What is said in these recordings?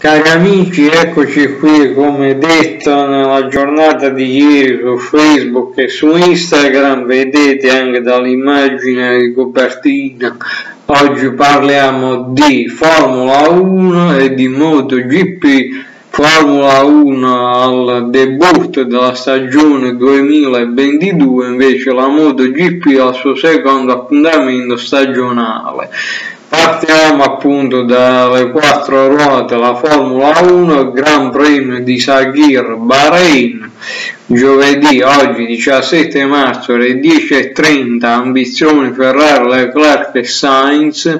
Cari amici, eccoci qui come detto nella giornata di ieri su Facebook e su Instagram, vedete anche dall'immagine di copertina, oggi parliamo di Formula 1 e di MotoGP. Formula 1 al debutto della stagione 2022, invece la MotoGP al suo secondo appuntamento stagionale. Partiamo appunto dalle quattro ruote, la Formula 1, Gran Premio di Sakhir, Bahrain, giovedì, oggi 17 marzo alle 10:30, ambizioni Ferrari, Leclerc e Sainz,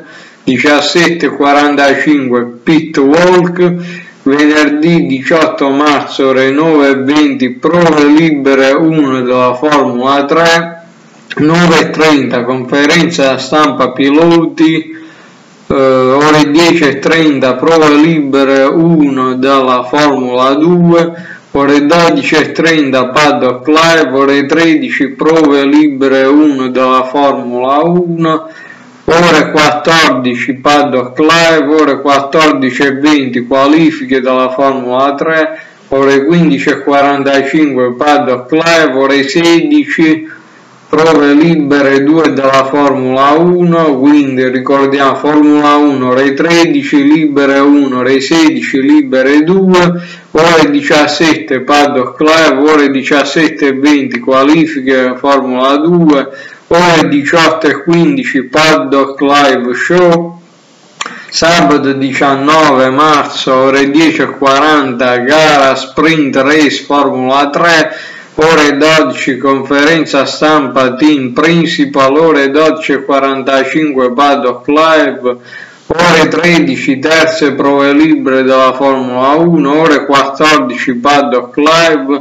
17:45 pit walk, venerdì 18 marzo ore 9:20, prove libere 1 della Formula 3, 9:30 conferenza stampa piloti, ore 10:30 prove libere 1 della Formula 2, ore 12:30 paddock live, ore 13 prove libere 1 della Formula 1, ore 14 paddock live, ore 14:20 qualifiche della Formula 3, ore 15:45 paddock live, ore 16 prove libere 2 della Formula 1, quindi ricordiamo Formula 1 ore 13 libere 1, ore 16 libere 2, ore 17 paddock live, ore 17:20 qualifiche Formula 2, ore 18:15 paddock live show. Sabato 19 marzo ore 10:40 gara sprint race Formula 3, ore 12 conferenza stampa team principal, ore 12:45 paddock live, ore 13 terze prove libere della Formula 1, ore 14 paddock live,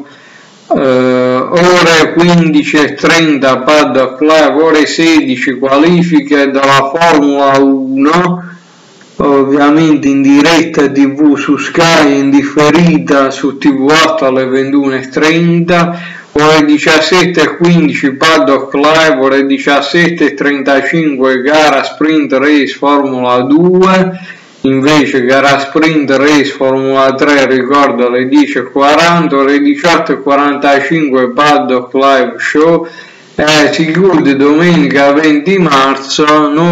ore 15:30 paddock live, ore 16 qualifiche della Formula 1, ovviamente in diretta TV su Sky, in differita su TV8 alle 21:30, ore 17:15 paddock live, ore 17:35 gara sprint race Formula 2, invece gara sprint race Formula 3 ricordo alle 10:40, ore 18:45 paddock live show. Si chiude domenica 20 marzo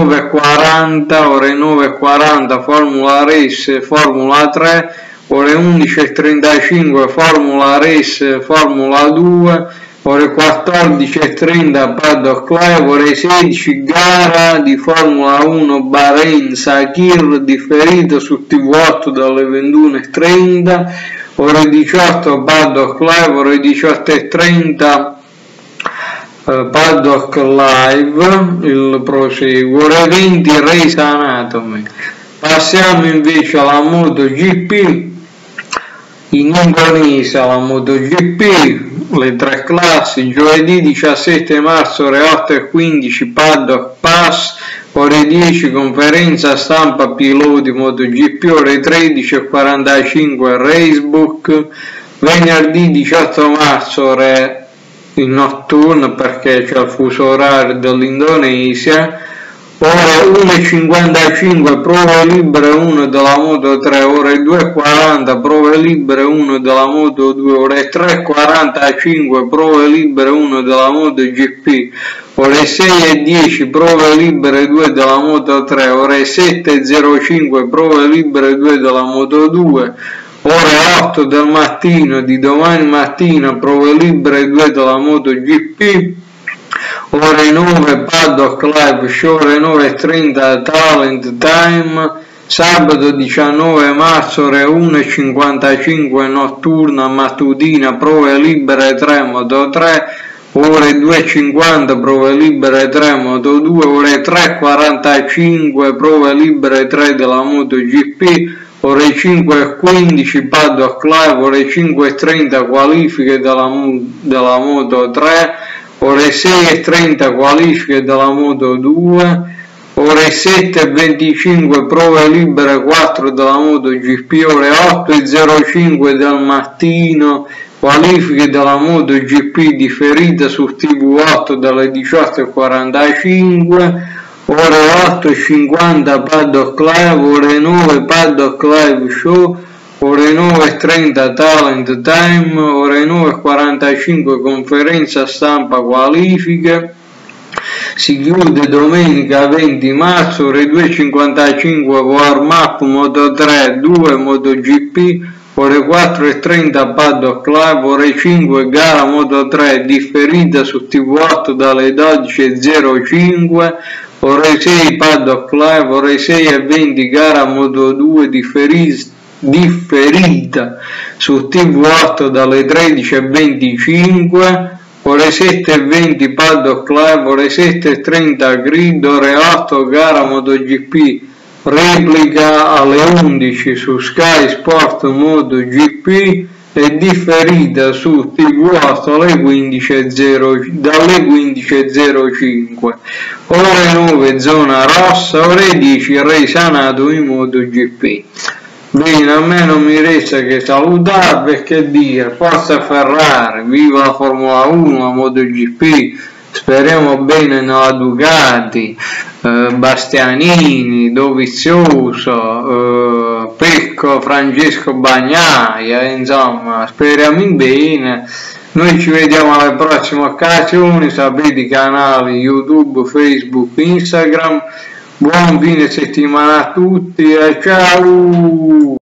9:40, ore 9:40 Formula Race Formula 3, ore 11:35 Formula Race Formula 2, ore 14:30 paddock live, ore 16 gara di Formula 1 Bahrain Sakhir differito su TV8 dalle 21:30, ore 18 paddock live, ore 18:30 paddock live, il proseguo, ore 20 race anatomy. Passiamo invece alla MotoGP. In Indonesia la MotoGP, le tre classi, giovedì 17 marzo ore 8:15 paddock pass, ore 10 conferenza stampa piloti MotoGP, ore 13:45 racebook, venerdì 18 marzo ore in notturno perché c'è il fuso orario dell'Indonesia, ore 1:55 prove libere 1 della Moto 3, ore 2:40 prove libere 1 della Moto 2, ore 3:45 prove libere 1 della Moto GP, ore 6:10 prove libere 2 della Moto 3, ore 7:05 prove libere 2 della Moto 2, ore 8 del mattino di domani mattina prove libere 2 della MotoGP, ore 9 paddock live show, ore 9:30 talent time, sabato 19 marzo ore 1:55 notturna mattutina prove libere 3 Moto 3, ore 2:50 prove libere 3 Moto 2, ore 3:45 prove libere 3 della MotoGP, ore 5:15 paddock live, ore 5:30 qualifiche della Moto 3, ore 6:30 qualifiche della Moto 2, ore 7:25 prove libere 4 della MotoGP, ore 8:05 del mattino qualifiche della MotoGP differita su TV8 dalle 18:45, ore 8:50 paddock live, ore 9 paddock live show, ore 9:30 Talent Time, ore 9:45 conferenza stampa qualifiche. Si chiude domenica 20 marzo, ore 2:55 warm up Moto3 2 MotoGP, ore 4:30 Paddock Live, ore 5 gara Moto3 differita su TV8 dalle 12:05, ore 6 Paddock Live, ore 6:20 gara Moto2 differita su TV8 dalle 13:25, ore 7:20 Paddock Live, ore 7:30 Grid, ore 8 gara MotoGP, replica alle 11 su Sky Sport MotoGP e differita su TV8 dalle 15:05, ore 9 zona rossa, ore 10 Reisanato in MotoGP. Bene, a me non mi resta che salutarvi e che dire, forza Ferrari, viva la Formula 1, la MotoGP, speriamo bene nella Ducati, Bastianini, Dovizioso, Pecco, Francesco Bagnaia, insomma, speriamo in bene. Noi ci vediamo alle prossime occasioni, sapete i canali YouTube, Facebook, Instagram. Buon fine settimana a tutti e ciao!